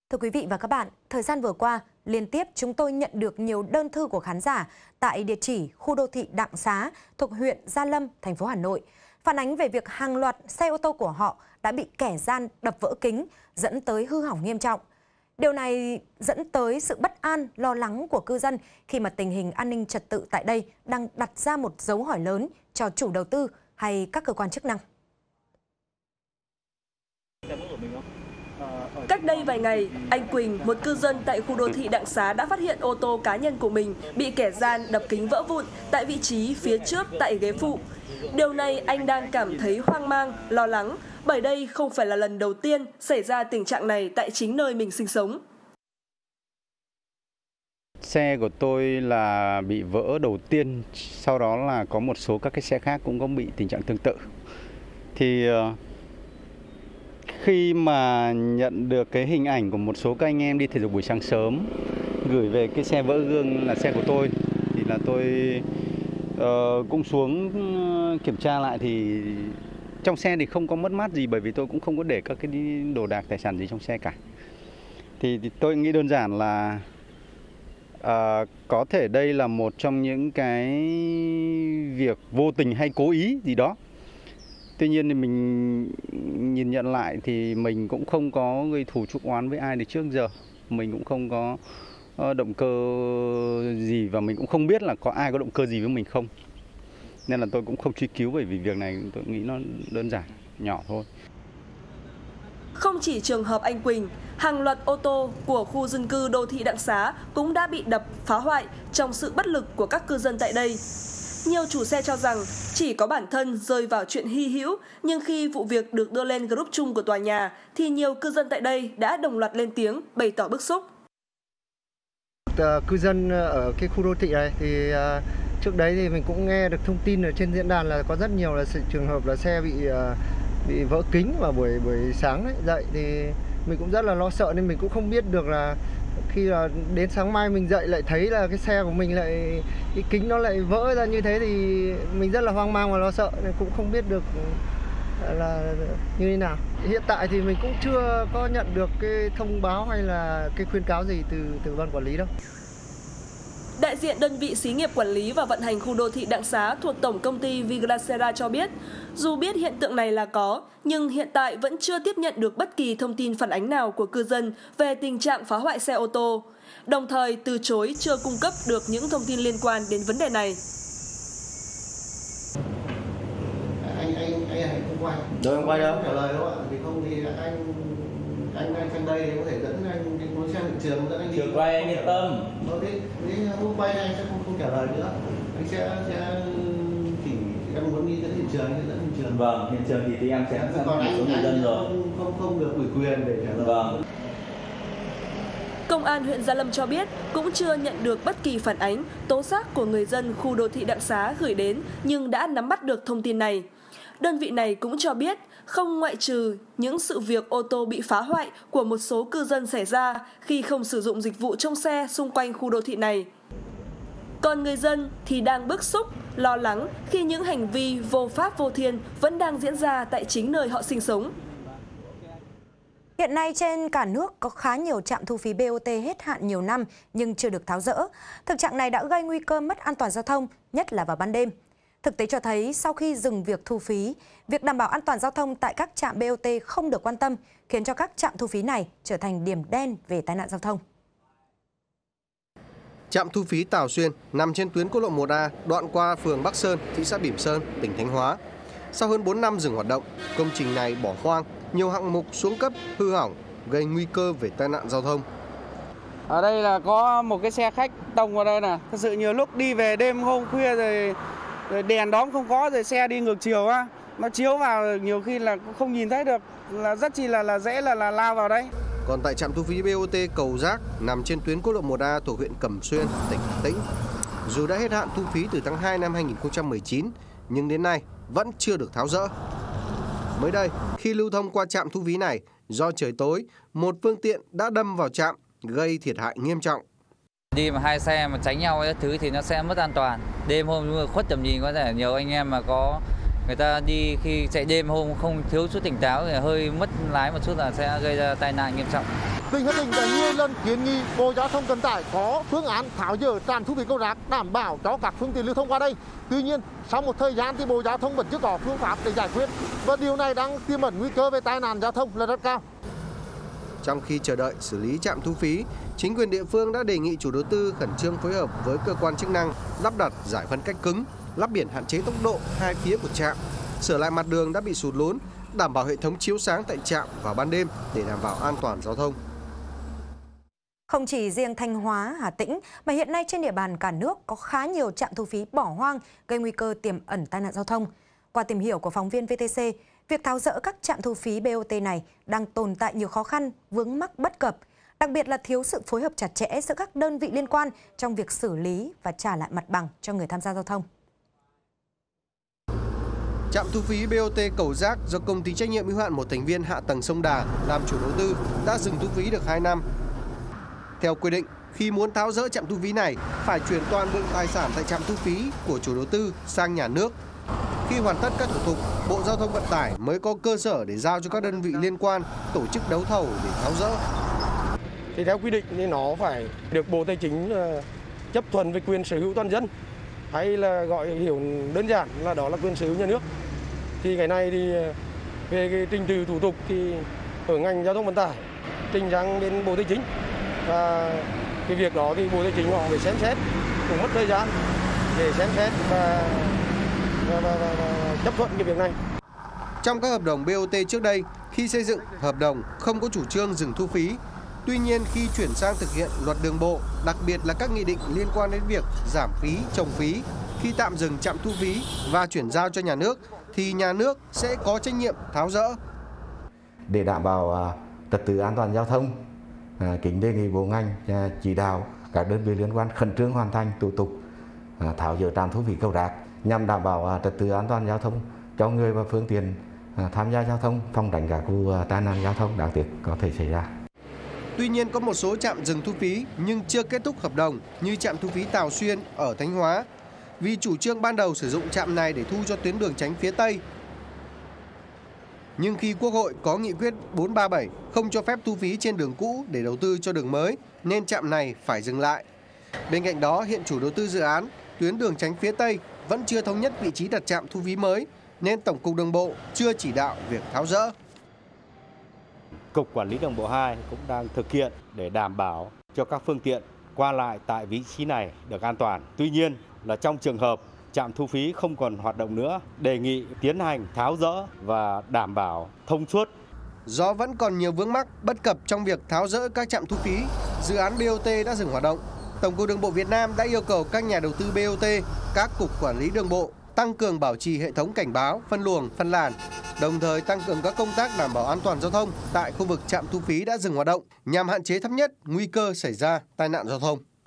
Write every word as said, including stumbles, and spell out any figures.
Thưa quý vị và các bạn, thời gian vừa qua, liên tiếp chúng tôi nhận được nhiều đơn thư của khán giả tại địa chỉ khu đô thị Đặng Xá thuộc huyện Gia Lâm, thành phố Hà Nội, phản ánh về việc hàng loạt xe ô tô của họ đã bị kẻ gian đập vỡ kính, dẫn tới hư hỏng nghiêm trọng. Điều này dẫn tới sự bất an, lo lắng của cư dân khi mà tình hình an ninh trật tự tại đây đang đặt ra một dấu hỏi lớn cho chủ đầu tư hay các cơ quan chức năng. Cách đây vài ngày, anh Quỳnh, một cư dân tại khu đô thị Đặng Xá đã phát hiện ô tô cá nhân của mình bị kẻ gian đập kính vỡ vụn tại vị trí phía trước tại ghế phụ. Điều này anh đang cảm thấy hoang mang, lo lắng, bởi đây không phải là lần đầu tiên xảy ra tình trạng này tại chính nơi mình sinh sống. Xe của tôi là bị vỡ đầu tiên, sau đó là có một số các cái xe khác cũng có bị tình trạng tương tự. Thì khi mà nhận được cái hình ảnh của một số các anh em đi thể dục buổi sáng sớm gửi về cái xe vỡ gương là xe của tôi, thì là tôi uh, cũng xuống kiểm tra lại, thì trong xe thì không có mất mát gì, bởi vì tôi cũng không có để các cái đồ đạc tài sản gì trong xe cả. Thì, thì tôi nghĩ đơn giản là uh, có thể đây là một trong những cái việc vô tình hay cố ý gì đó. Tuy nhiên thì mình nhìn nhận lại thì mình cũng không có gây thù chuốc oán với ai từ trước giờ. Mình cũng không có động cơ gì và mình cũng không biết là có ai có động cơ gì với mình không. Nên là tôi cũng không truy cứu, bởi vì việc này tôi nghĩ nó đơn giản, nhỏ thôi. Không chỉ trường hợp anh Quỳnh, hàng loạt ô tô của khu dân cư đô thị Đặng Xá cũng đã bị đập, phá hoại trong sự bất lực của các cư dân tại đây. Nhiều chủ xe cho rằng chỉ có bản thân rơi vào chuyện hy hữu, nhưng khi vụ việc được đưa lên group chung của tòa nhà thì nhiều cư dân tại đây đã đồng loạt lên tiếng bày tỏ bức xúc. Cư dân ở cái khu đô thị này thì trước đấy thì mình cũng nghe được thông tin ở trên diễn đàn là có rất nhiều là sự trường hợp là xe bị bị vỡ kính vào buổi buổi sáng ấy, dậy thì mình cũng rất là lo sợ, nên mình cũng không biết được là khi là đến sáng mai mình dậy lại thấy là cái xe của mình lại cái kính nó lại vỡ ra như thế, thì mình rất là hoang mang và lo sợ, nên cũng không biết được là như thế nào. Hiện tại thì mình cũng chưa có nhận được cái thông báo hay là cái khuyến cáo gì từ từ ban quản lý đâu. Đại diện đơn vị xí nghiệp quản lý và vận hành khu đô thị Đặng Xá thuộc tổng công ty Vigracera cho biết, dù biết hiện tượng này là có, nhưng hiện tại vẫn chưa tiếp nhận được bất kỳ thông tin phản ánh nào của cư dân về tình trạng phá hoại xe ô tô, đồng thời từ chối chưa cung cấp được những thông tin liên quan đến vấn đề này. Anh anh anh anh không quay. Rồi không quay đâu. Trả lời đâu ạ? Thì không thì anh anh anh sang đây có thể dẫn anh đến lối xe hiện trường, dẫn anh đi. Chưa quay, anh yên tâm. Thôi thế thế không quay anh sẽ không không trả lời nữa. Anh sẽ sẽ chỉ em muốn đi đến hiện trường thì dẫn hiện trường. Vâng, hiện trường thì, thì em sẽ sẵn còn anh, số người dân rồi. Không không không được ủy quyền để trả lời. Vâng. Công an huyện Gia Lâm cho biết cũng chưa nhận được bất kỳ phản ánh, tố giác của người dân khu đô thị Đặng Xá gửi đến, nhưng đã nắm bắt được thông tin này. Đơn vị này cũng cho biết không ngoại trừ những sự việc ô tô bị phá hoại của một số cư dân xảy ra khi không sử dụng dịch vụ trông xe xung quanh khu đô thị này. Còn người dân thì đang bức xúc, lo lắng khi những hành vi vô pháp vô thiên vẫn đang diễn ra tại chính nơi họ sinh sống. Hiện nay trên cả nước có khá nhiều trạm thu phí bê o tê hết hạn nhiều năm nhưng chưa được tháo dỡ. Thực trạng này đã gây nguy cơ mất an toàn giao thông, nhất là vào ban đêm. Thực tế cho thấy sau khi dừng việc thu phí, việc đảm bảo an toàn giao thông tại các trạm bê o tê không được quan tâm, khiến cho các trạm thu phí này trở thành điểm đen về tai nạn giao thông. Trạm thu phí Tảo Xuyên nằm trên tuyến quốc lộ một A, đoạn qua phường Bắc Sơn, thị xã Bỉm Sơn, tỉnh Thanh Hóa. Sau hơn bốn năm dừng hoạt động, công trình này bỏ hoang, nhiều hạng mục xuống cấp, hư hỏng, gây nguy cơ về tai nạn giao thông. Ở đây là có một cái xe khách tông vào đây nè, thật sự nhiều lúc đi về đêm hôm khuya rồi, rồi đèn đóm không có, rồi xe đi ngược chiều á, nó chiếu vào nhiều khi là không nhìn thấy được, là rất chi là là dễ là là lao vào đấy. Còn tại trạm thu phí bê o tê Cầu Giác nằm trên tuyến quốc lộ một A thuộc huyện Cẩm Xuyên, tỉnh Hà Tĩnh, dù đã hết hạn thu phí từ tháng hai năm hai nghìn không trăm mười chín, nhưng đến nay vẫn chưa được tháo dỡ. Mới đây, khi lưu thông qua trạm thu phí này, do trời tối, một phương tiện đã đâm vào trạm, gây thiệt hại nghiêm trọng. Đi mà hai xe mà tránh nhau cái thứ thì nó sẽ mất an toàn. Đêm hôm khuất tầm nhìn, có thể nhiều anh em mà có người ta đi khi chạy đêm hôm không thiếu chút tỉnh táo thì hơi mất lái một chút là sẽ gây ra tai nạn nghiêm trọng. Tỉnh Hà Tĩnh đã nhiều lần kiến nghị Bộ Giao thông Vận tải có phương án tháo dỡ trạm thu phí Cầu Rác đảm bảo cho các phương tiện lưu thông qua đây. Tuy nhiên, sau một thời gian thì Bộ Giao thông vẫn chưa có phương pháp để giải quyết và điều này đang tiềm ẩn nguy cơ về tai nạn giao thông là rất cao. Trong khi chờ đợi xử lý trạm thu phí, chính quyền địa phương đã đề nghị chủ đầu tư khẩn trương phối hợp với cơ quan chức năng lắp đặt giải phân cách cứng, lắp biển hạn chế tốc độ hai phía của trạm, sửa lại mặt đường đã bị sụt lún, đảm bảo hệ thống chiếu sáng tại trạm vào ban đêm để đảm bảo an toàn giao thông. Không chỉ riêng Thanh Hóa, Hà Tĩnh mà hiện nay trên địa bàn cả nước có khá nhiều trạm thu phí bỏ hoang gây nguy cơ tiềm ẩn tai nạn giao thông. Qua tìm hiểu của phóng viên vê tê xê, việc tháo dỡ các trạm thu phí bê o tê này đang tồn tại nhiều khó khăn, vướng mắc bất cập, đặc biệt là thiếu sự phối hợp chặt chẽ giữa các đơn vị liên quan trong việc xử lý và trả lại mặt bằng cho người tham gia giao thông. Trạm thu phí bê o tê Cầu Rác do công ty trách nhiệm hữu hạn một thành viên hạ tầng sông Đà làm chủ đầu tư đã dừng thu phí được hai năm. Theo quy định, khi muốn tháo dỡ trạm thu phí này, phải chuyển toàn bộ tài sản tại trạm thu phí của chủ đầu tư sang nhà nước. Khi hoàn tất các thủ tục, Bộ Giao thông Vận tải mới có cơ sở để giao cho các đơn vị liên quan tổ chức đấu thầu để tháo dỡ. Thì theo quy định thì nó phải được Bộ Tài chính chấp thuận về quyền sở hữu toàn dân, hay là gọi hiểu đơn giản là đó là quyền sở hữu nhà nước. Thì cái này thì về cái trình tự thủ tục thì ở ngành giao thông vận tải trình sang bên Bộ Tài chính, và cái việc đó thì Bộ Tài chính họ phải xem xét, cũng mất thời gian để xem xét và, và, và, và, và chấp thuận cái việc này. Trong các hợp đồng bê o tê trước đây, khi xây dựng hợp đồng không có chủ trương dừng thu phí. Tuy nhiên khi chuyển sang thực hiện luật đường bộ, đặc biệt là các nghị định liên quan đến việc giảm phí, trồng phí, khi tạm dừng trạm thu phí và chuyển giao cho nhà nước, thì nhà nước sẽ có trách nhiệm tháo dỡ. Để đảm bảo trật tự an toàn giao thông, kính đề nghị bộ ngành chỉ đạo các đơn vị liên quan khẩn trương hoàn thành thủ tục tháo dỡ trạm thu phí Cầu Rác nhằm đảm bảo trật tự an toàn giao thông cho người và phương tiện tham gia giao thông, phòng tránh các vụ tai nạn giao thông đáng tiếc có thể xảy ra. Tuy nhiên có một số trạm dừng thu phí nhưng chưa kết thúc hợp đồng như trạm thu phí Tào Xuyên ở Thanh Hóa, vì chủ trương ban đầu sử dụng trạm này để thu cho tuyến đường tránh phía Tây. Nhưng khi Quốc hội có nghị quyết bốn ba bảy không cho phép thu phí trên đường cũ để đầu tư cho đường mới, nên trạm này phải dừng lại. Bên cạnh đó, hiện chủ đầu tư dự án tuyến đường tránh phía Tây vẫn chưa thống nhất vị trí đặt trạm thu phí mới, nên Tổng cục Đường bộ chưa chỉ đạo việc tháo dỡ. Cục Quản lý Đường bộ hai cũng đang thực hiện để đảm bảo cho các phương tiện qua lại tại vị trí này được an toàn. Tuy nhiên là trong trường hợp trạm thu phí không còn hoạt động nữa, đề nghị tiến hành tháo dỡ và đảm bảo thông suốt. Do vẫn còn nhiều vướng mắc bất cập trong việc tháo dỡ các trạm thu phí, dự án bê o tê đã dừng hoạt động. Tổng cục Đường bộ Việt Nam đã yêu cầu các nhà đầu tư bê o tê, các cục quản lý đường bộ tăng cường bảo trì hệ thống cảnh báo, phân luồng, phân làn, đồng thời tăng cường các công tác đảm bảo an toàn giao thông tại khu vực trạm thu phí đã dừng hoạt động nhằm hạn chế thấp nhất nguy cơ xảy ra tai nạn giao thông.